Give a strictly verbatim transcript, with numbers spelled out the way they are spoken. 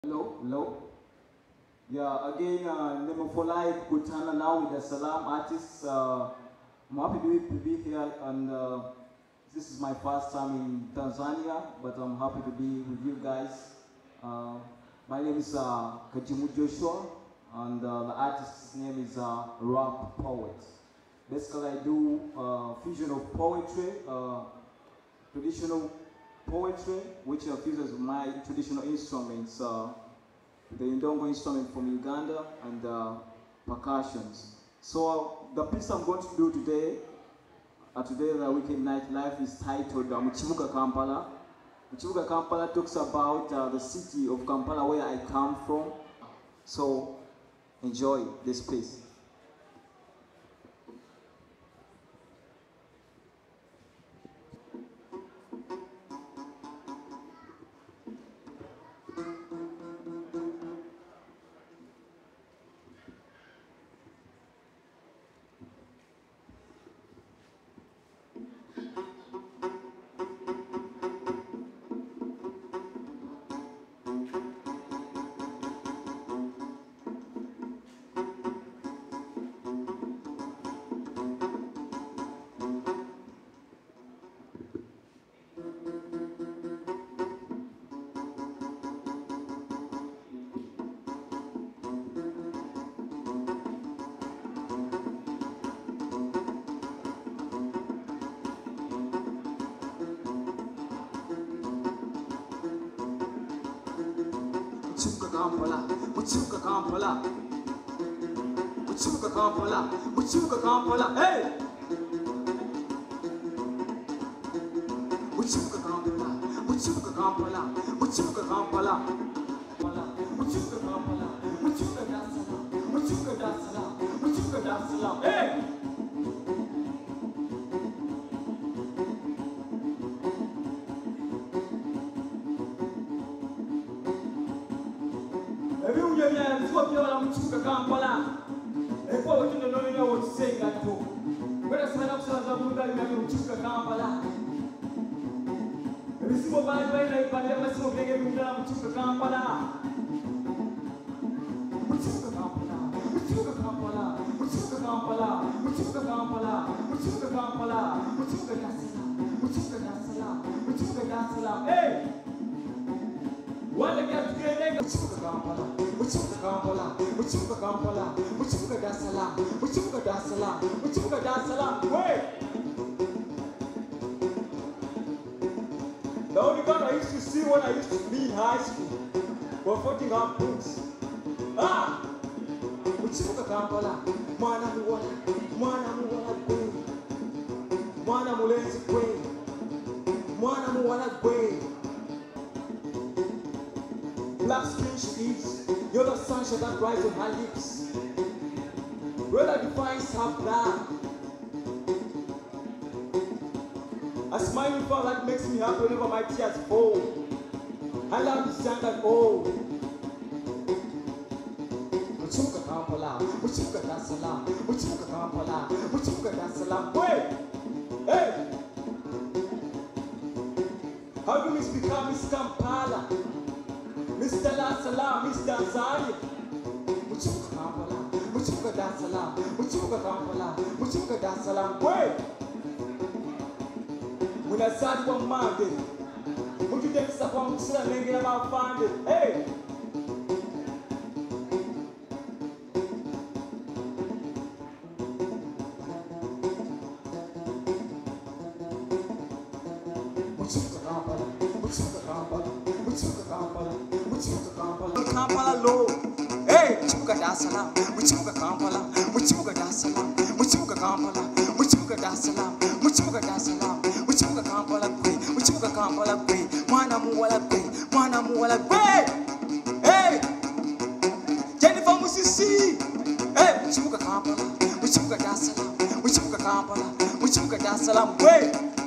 Hello, hello. Yeah, again, uh, Nemofolai Kutana now with the Salaam artists. Uh, I'm happy to be, to be here, and uh, this is my first time in Tanzania, but I'm happy to be with you guys. Uh, my name is uh, Kagimu Joshua, and uh, the artist's name is uh, RapPoet. Basically, I do uh, fusion of poetry, uh, traditional poetry, which uh, fuses my traditional instruments, uh, the Endongo instrument from Uganda, and uh, percussions. So uh, the piece I'm going to do today, uh, today the Wikiend Nightlife, is titled uh, Mukibuga Kampala. Mukibuga Kampala talks about uh, the city of Kampala where I come from. So enjoy this piece. Kampala, Mukibuga Kampala, Mukibuga Kampala, Mukibuga Kampala, hey! Mukibuga Kampala, Mukibuga Kampala, Mukibuga Kampala, Mukibuga Kampala, Mukibuga Dasala, Mukibuga Dasala, Mukibuga Dasala, hey! Mukibuga Kampala, e poi tu non ne ho segnato tu. Quella sarà una cosa da di Mukibuga Kampala. E siamo vai vai dai parliamo siamo che mi dà Mukibuga Kampala. Mukibuga Kampala, Mukibuga Kampala, Mukibuga Kampala, Mukibuga Kampala, Mukibuga Kampala, Mukibuga Dasala, Mukibuga Dasala, Mukibuga Dasala. Hey! Wanda get together Mukibuga Kampala. Mukibuga Kampala, Mukibuga Kampala, Mukibuga Dasala, Mukibuga Dasala, Mukibuga Dasala. Wait! The only gun I used to see when I used to be in high school were floating up books. Ah! Mukibuga Kampala, mwana muwala, mwana muwala gwe, mwana mulenzi gwe, mwana muwala gwe. Black skin she is, you're the sunshine that rises on her lips. Red that defines her black. A smiling fall that makes me happy whenever my tears fall. I love this young and old. Mukibuga Kampala, Mukibuga Dasala, Mukibuga Kampala, Mukibuga Dasala. Wait! Hey! How do we become Miss Kampala? Mister Salaam, Mister Tanzania. Mukibuga Kampala, Mukibuga Dasala, Mukibuga Kampala, Mukibuga Dasala. Wait! When I started one Monday, would you take stuff on Muslim and get about find it? Hey! Mukibuga Kampala, Mukibuga Kampala, Mukibuga Kampala. Mukibuga Kampala, Kampala low. Hey, Mukibuga Dasala, Mukibuga Kampala, Mukibuga Dasala, Mukibuga Kampala, Mukibuga Dasala, Mukibuga Dasala, Mukibuga Kampala gwe, Mukibuga Kampala gwe, mwana muwala gwe, mwana muwala gwe. Hey, Jennifer Musisi. Hey, Mukibuga Kampala, Mukibuga Dasala, Mukibuga Kampala, Mukibuga Dasala gwe.